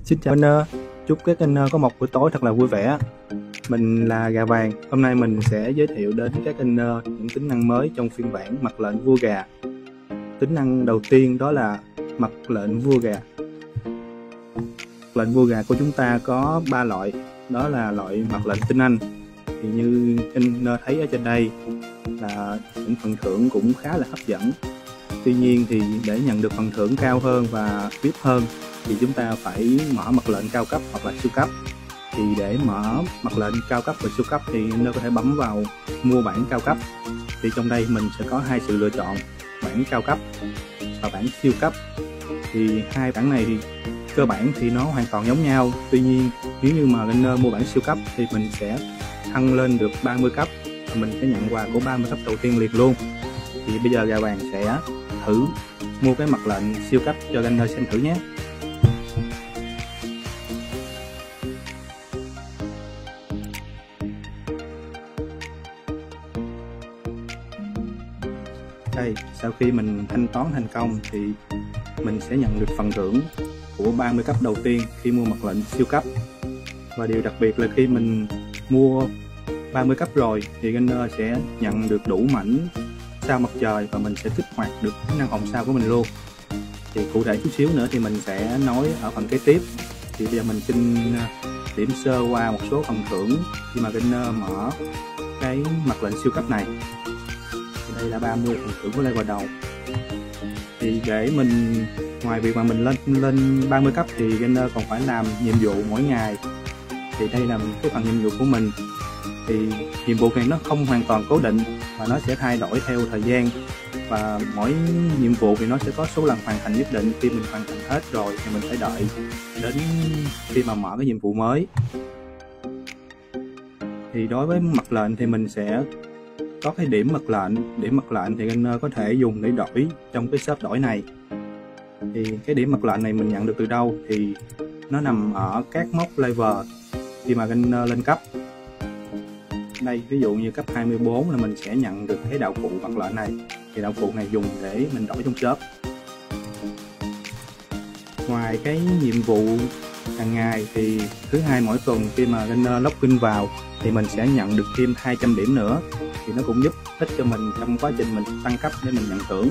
Xin chào Kenner, chúc các Kenner có một buổi tối thật là vui vẻ. Mình là Gà Vàng, hôm nay mình sẽ giới thiệu đến các Kenner những tính năng mới trong phiên bản mật lệnh vua gà. Tính năng đầu tiên đó là mật lệnh vua gà. Mật lệnh vua gà của chúng ta có 3 loại, đó là loại mật lệnh tinh Anh. Thì như Kenner thấy ở trên đây là những phần thưởng cũng khá là hấp dẫn. Tuy nhiên thì để nhận được phần thưởng cao hơn và VIP hơn thì chúng ta phải mở mật lệnh cao cấp hoặc là siêu cấp. Thì để mở mật lệnh cao cấp và siêu cấp thì nơi có thể bấm vào mua bản cao cấp. Thì trong đây mình sẽ có hai sự lựa chọn, bản cao cấp và bản siêu cấp. Thì hai bản này thì cơ bản thì nó hoàn toàn giống nhau. Tuy nhiên nếu như mà Kenner mua bản siêu cấp thì mình sẽ thăng lên được 30 cấp và mình sẽ nhận quà của 30 cấp đầu tiên liền luôn. Thì bây giờ Gà Vàng sẽ thử mua cái mật lệnh siêu cấp cho Kenner xem thử nhé. Đây, sau khi mình thanh toán thành công thì mình sẽ nhận được phần thưởng của 30 cấp đầu tiên khi mua mật lệnh siêu cấp. Và điều đặc biệt là khi mình mua 30 cấp rồi thì Kenner sẽ nhận được đủ mảnh sao mặt trời và mình sẽ kích hoạt được tính năng hồng sao của mình luôn. Thì cụ thể chút xíu nữa thì mình sẽ nói ở phần kế tiếp. Thì bây giờ mình xin điểm sơ qua một số phần thưởng khi mà Kenner mở cái mật lệnh siêu cấp này. Đây là 30 phần thưởng của level đầu. Thì để mình ngoài việc mà mình lên 30 cấp thì Kenner còn phải làm nhiệm vụ mỗi ngày. Thì đây là cái phần nhiệm vụ của mình. Thì nhiệm vụ này nó không hoàn toàn cố định và nó sẽ thay đổi theo thời gian, và mỗi nhiệm vụ thì nó sẽ có số lần hoàn thành nhất định. Khi mình hoàn thành hết rồi thì mình phải đợi đến khi mà mở cái nhiệm vụ mới. Thì đối với mật lệnh thì mình sẽ có cái điểm mật lệnh. Điểm mật lệnh thì Kenner có thể dùng để đổi trong cái shop đổi này. Thì cái điểm mật lệnh này mình nhận được từ đâu thì nó nằm ở các mốc level khi mà Kenner lên cấp. Đây, ví dụ như cấp 24 là mình sẽ nhận được cái đạo cụ mật lệnh này. Thì đạo cụ này dùng để mình đổi trong shop. Ngoài cái nhiệm vụ hàng ngày thì thứ hai mỗi tuần khi mà Kenner login vào thì mình sẽ nhận được thêm 200 điểm nữa. Thì nó cũng giúp ích cho mình trong quá trình mình tăng cấp để mình nhận thưởng.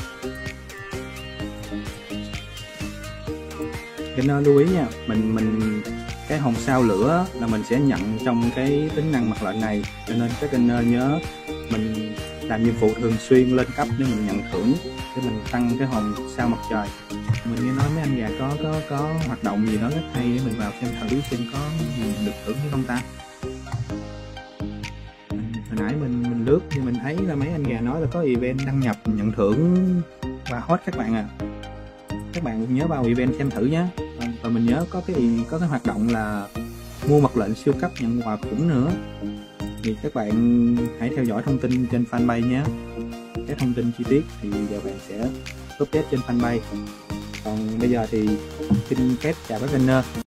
Kenner lưu ý nha, mình cái hồng sao lửa là mình sẽ nhận trong cái tính năng mật lệnh này, cho nên các Kenner nhớ mình làm nhiệm vụ thường xuyên lên cấp để mình nhận thưởng, để mình tăng cái hồng sao mặt trời. Mình nghe nói mấy anh gà có hoạt động gì đó rất hay, để mình vào xem thử xem có được thưởng hay không ta. Hồi nãy mình lướt thì mình thấy là mấy anh gà nói là có event đăng nhập nhận thưởng và hot các bạn à. Các bạn nhớ vào event xem thử nhé. Và mình nhớ có cái hoạt động là mua mật lệnh siêu cấp nhận quà khủng nữa. Thì các bạn hãy theo dõi thông tin trên fanpage nhé. Các thông tin chi tiết thì giờ bạn sẽ update trên fanpage. Còn bây giờ thì xin phép chào các Kenner.